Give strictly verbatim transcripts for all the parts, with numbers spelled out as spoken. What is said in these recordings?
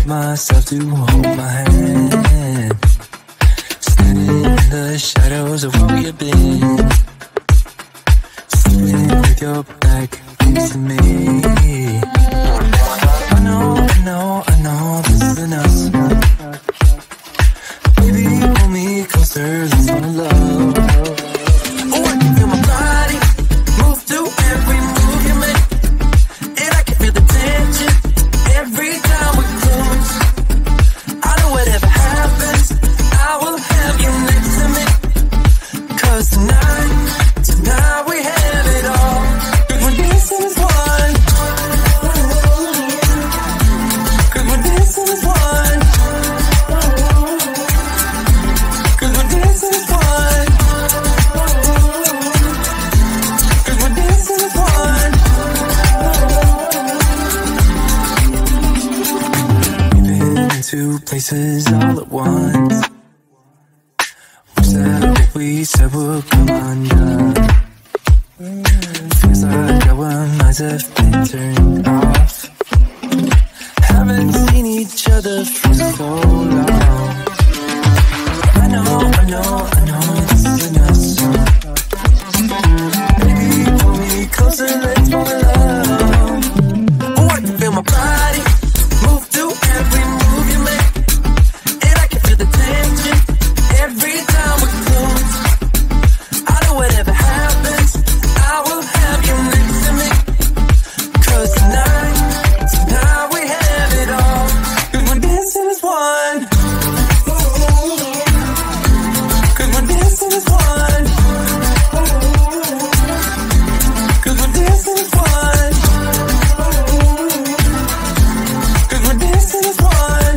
get myself to hold my hand. Standing in the shadows of where we've been, sleeping with your back against me. I know, I know, I know this isn't us. Baby, pull me closer, let's fall in love. Oh, I can feel my body move through every move you make, and I can feel the tension every time we close. I know whatever happens, I will have you next to me. Cause tonight, tonight we have it all. Cause we're dancing as one. Cause we're dancing as one. Cause we're dancing as one. Cause we're dancing as one. We've been in two places all at once. We said what we said would come undone. Feels like our minds have been turned off. Haven't seen each other for so long. I know, I know, I know this isn't us. Baby, pull me closer, let's fall in love. Oh, I can feel my body move through every move you make, and I can feel the tension every time we close. I know whatever happens, I will have you next to me. Cause tonight, tonight we have it all. Cause we're dancing as one. Cause we're dancing as one. Cause we're dancing as one. Cause we're dancing as one.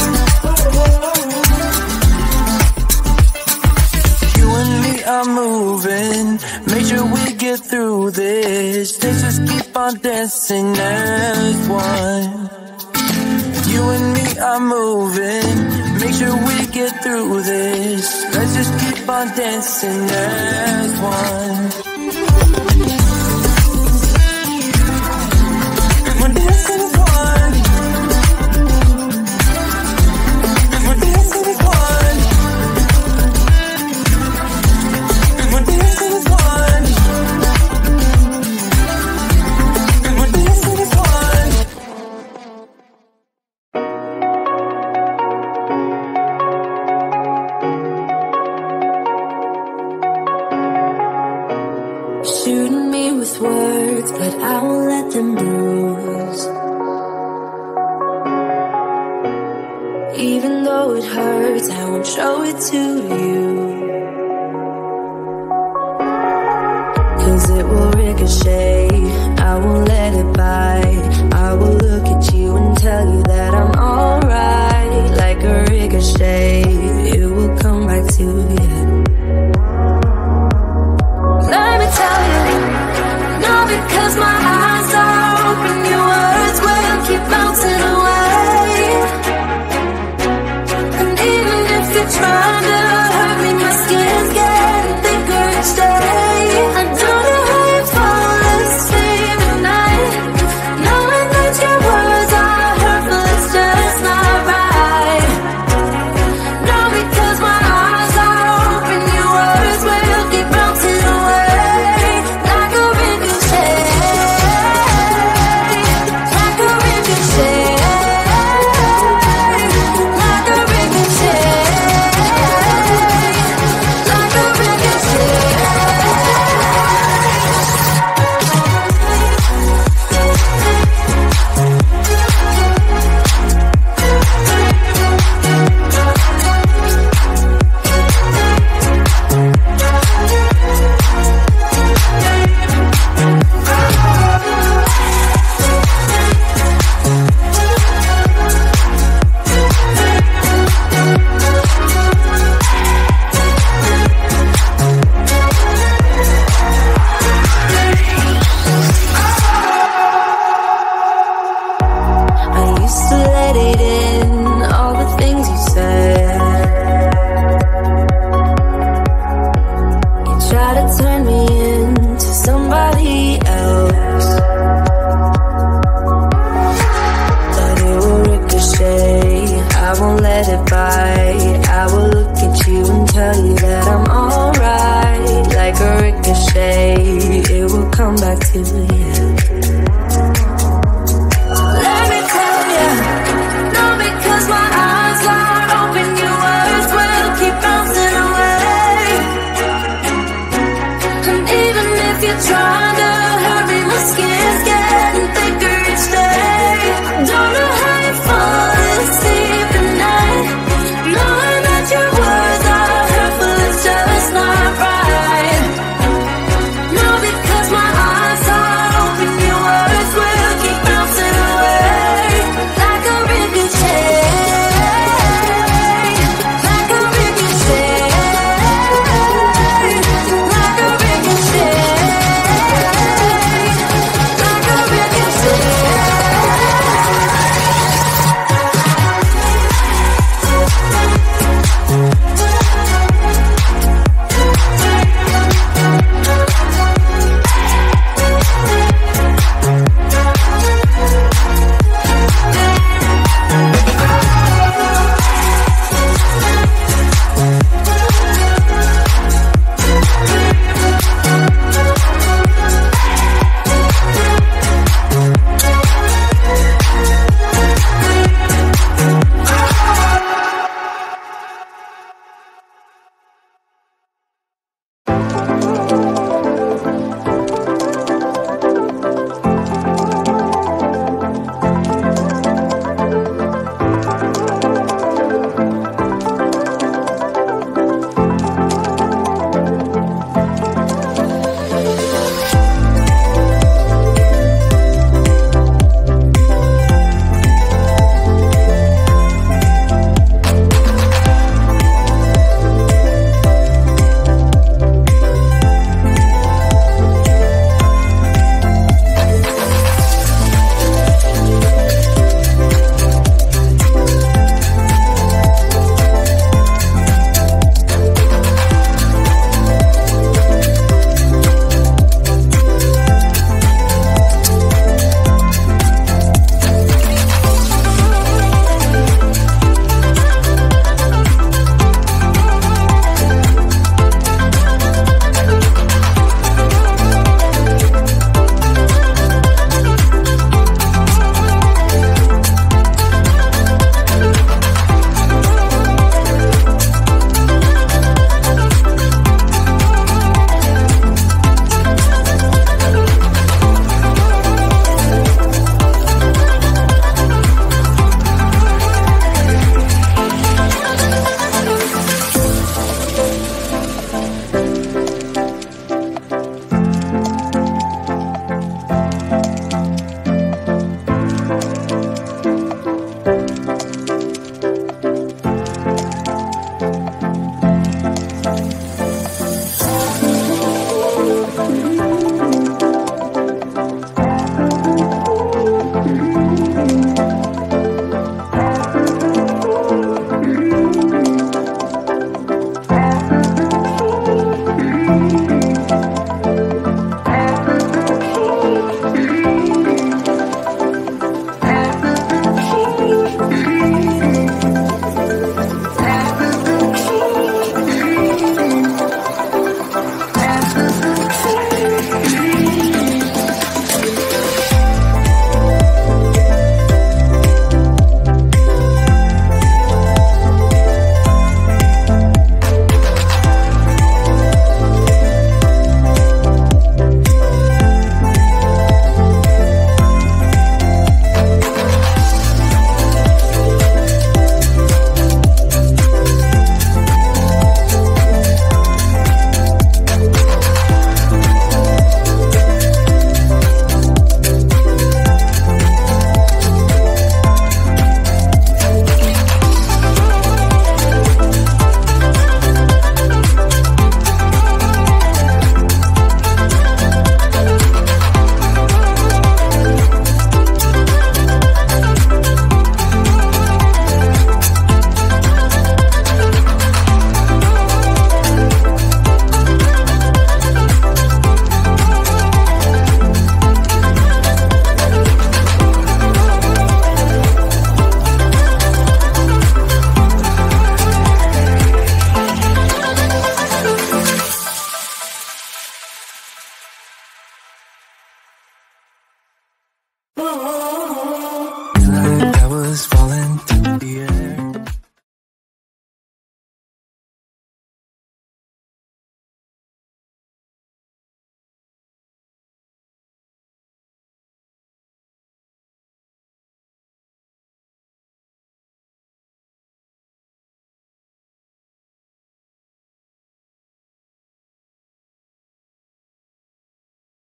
You and me are moving, make sure we get through this. Let's just keep on dancing as one. You and me are moving, make sure we get through this. Let's just keep on dancing as one. Cause we're dancing as one. Cause we're dancing as one. Cause we're dancing as one. Cause we're dancing as one. Shooting me with words, but I won't let them bruise. Even though it hurts, I won't show it to you. Cause it will ricochet, I won't let it bite. I will look at you and tell you that I'm alright. Like a ricochet, it will come back to you. Let me tell you, not because my eyes are open, your words will keep bouncing away. And even if you're trying to hurt me, my skin's getting thicker each day. I don't know how you fall asleep at night, knowing that your words are hurtful, it's just not right. No, because my eyes are open, your words will keep bouncing away. Like a ricochet, like a ricochet, like a ricochet, like a ricochet. I used to let it